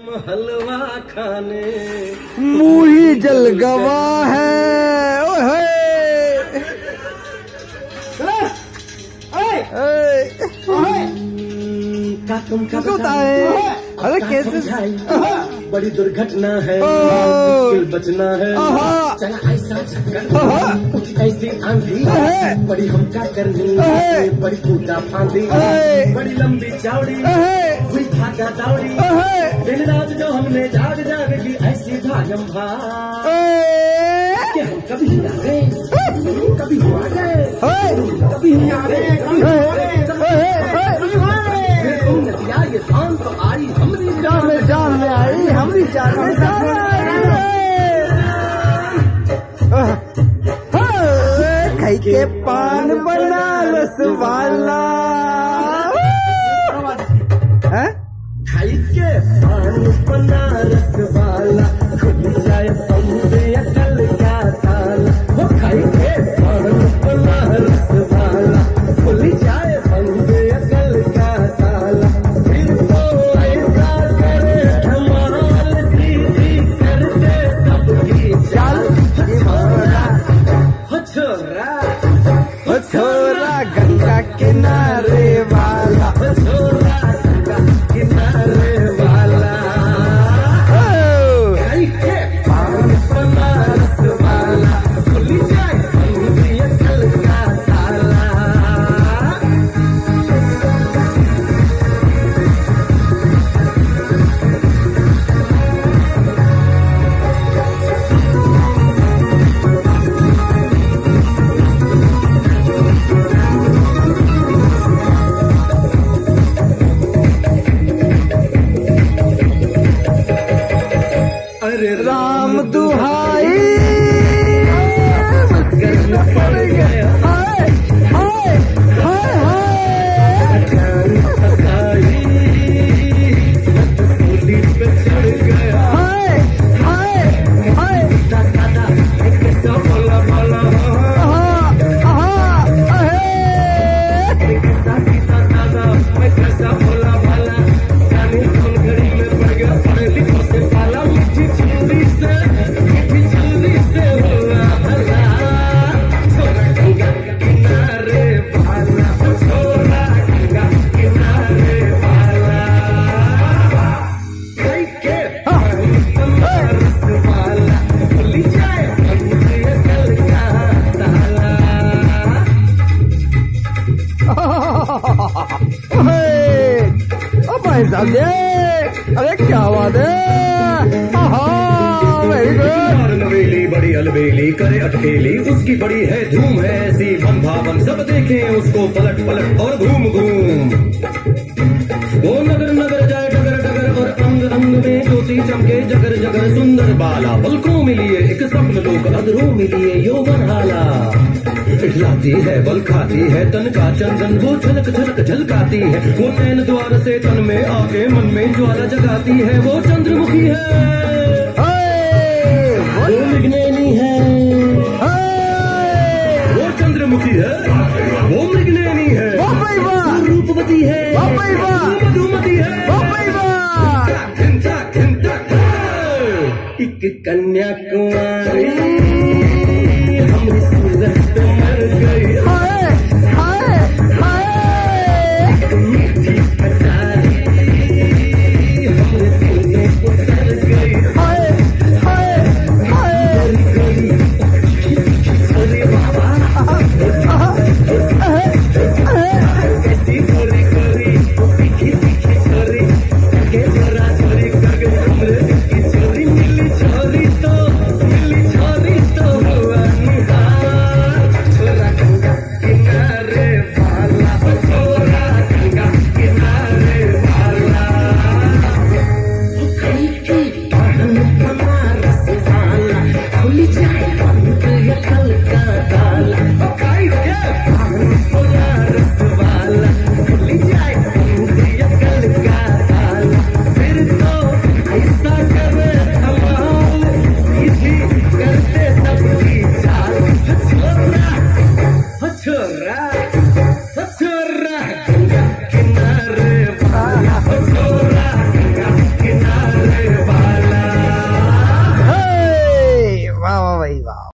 हलवा खाने मुही जल गवा है। अरे कैसे बड़ी दुर्घटना है, मुश्किल बचना है। चला ऐसा चक्कर, कुछ ऐसी आंधी, बड़ी हम क्या करनी, बड़ी कूदा फांदी, बड़ी लंबी चौड़ी हुई भागा दौड़ी। दिन रात जो हमने जाग जाग की ऐसी भागम भाग कि हम कभी ना गए, कभी हुआ गए, कभी ना गए, ये शान तो आई हमरी जान में आई, हमरी जान में खाई के पान बनारस वाला, खाई के पान बनारस वाला, खुल जाए बंदे अकल का ताला। वो खाई के पान बनारस वाला, खुल जाए बंदे अकल का ताला। फिर तो ऐसा करे धमाल, सीधी करते सबकी चाल। छोरा गंगा किनारे वाला, छोरा गंगा किनारे वाला, खाई के पान बनारस वाला, खुल जाए बंदे अकल का ताला। राम दुहाई करना पड़ गया। हाय हाय हाय पे चढ़ गया। हाय हाय हाय कैसा भोला भोला, मैं कैसा भोला भाला, जाने कौन घड़ी में पड़ गया पढ़े लिखों से पाला। मीठी छुरी से होला भला, छोरा गंगा किनारे वाला, छोरा गंगा किनारे वाला, खाई के पान बनारस वाला, खुल जाए बंदे अकल का ताला। भाई साहब अरे क्या बात है, वेरी गुड। नवेली बड़ी अलबेली करे अटकेली, उसकी बड़ी है धूम है ऐसी बम भावम, सब देखें उसको पलट पलट और घूम घूम। वो नगर नगर जाए डगर डगर, और अंग अंग में ज्योति चमके जगर जगर। सुंदर बाला पलकों में लिए एक स्वप्न लोक, अधरों में लिए यौवन हाला। इठलाती है बल खाती है तन का चंदन, वो झलक झलक झलकाती है। वो नैन द्वार से तन में आके मन में ज्वाला जगाती है। वो चंद्रमुखी है, वो मृगनयनी है, वो चंद्रमुखी है, वो मृगनयनी है, वो रूपवती है, वो मधुमती है, एक कन्याकुमारी हमरी सूरत पे मर गई। हाय हाय हाय मीठी कटारी हमरे दिल में उतर गई। हाय हाय हाय अरे बाबा कैसी गोरी गोरी तीखी तीखी छोरी, के जरा चोरी कर गई हमरे की चोरी। मिली छोरी तो मिली छोरी भाई वाह।